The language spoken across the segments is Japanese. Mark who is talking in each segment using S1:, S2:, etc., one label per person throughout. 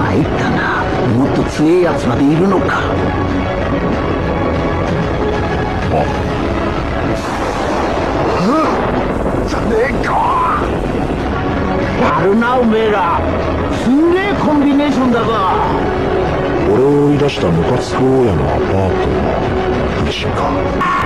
S1: 参ったな。もっと強いやつまでいるのか。じゃねえか。やるなおめえら。すんげえコンビネーションだが。
S2: 俺を追い出したムカつく大家のアパートは無心か。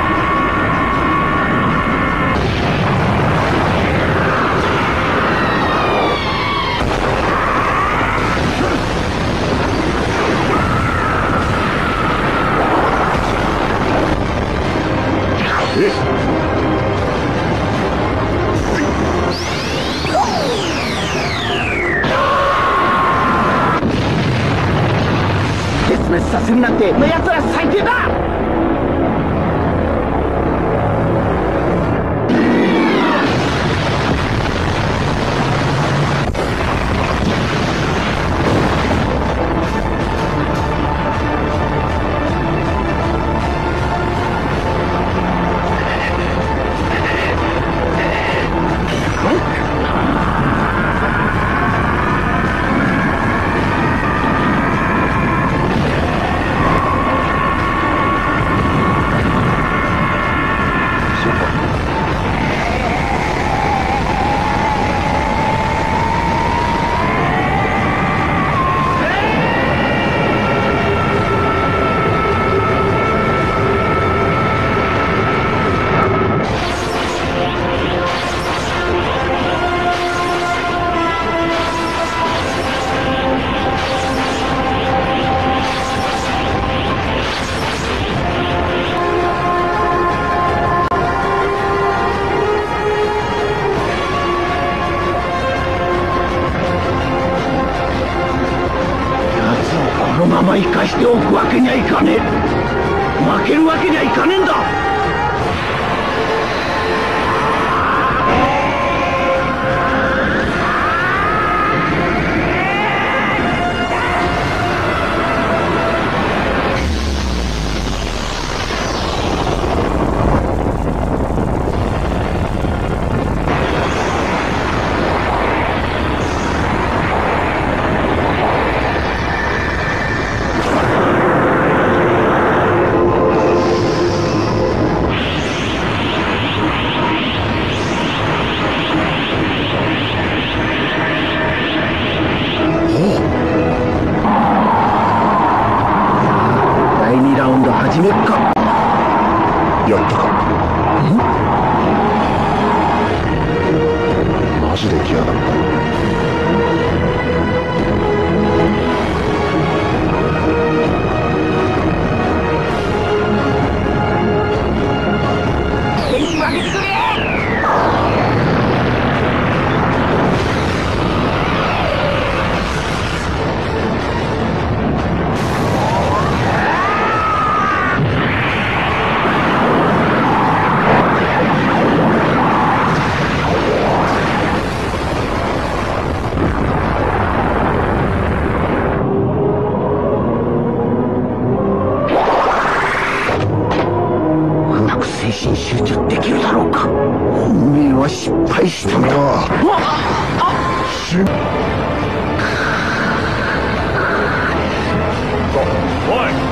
S1: 絶滅させるなんてのやつら最低だ。このまま生かしておくわけにはいかねえ。負けるわけにはいかねえんだ。始めっか。
S2: やったか。マジで来やがった。
S1: 精神集中できるだろうか。運命は失敗したんだ。
S2: おい。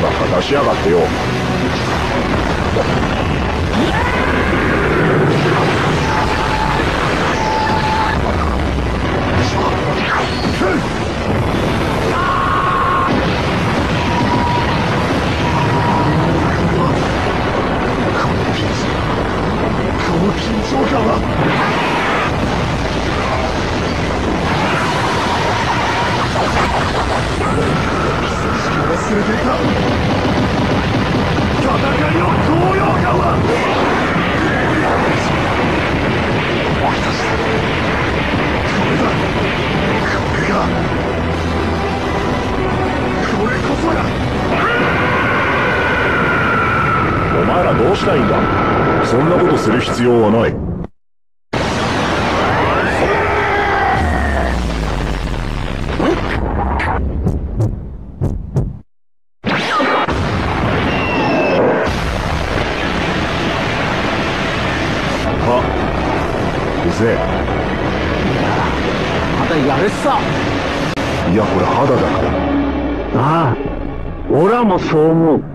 S2: ばっか出しやがってよ。
S1: この緊張感は忘れていた。戦いの高揚感はこれだ。これこそが。
S2: お前らどうしたいんだ。そんなことする必要はない。うぜえ。
S1: まだやれっさ。
S2: いやこれ肌だから。
S1: ああ、俺らもそう思う。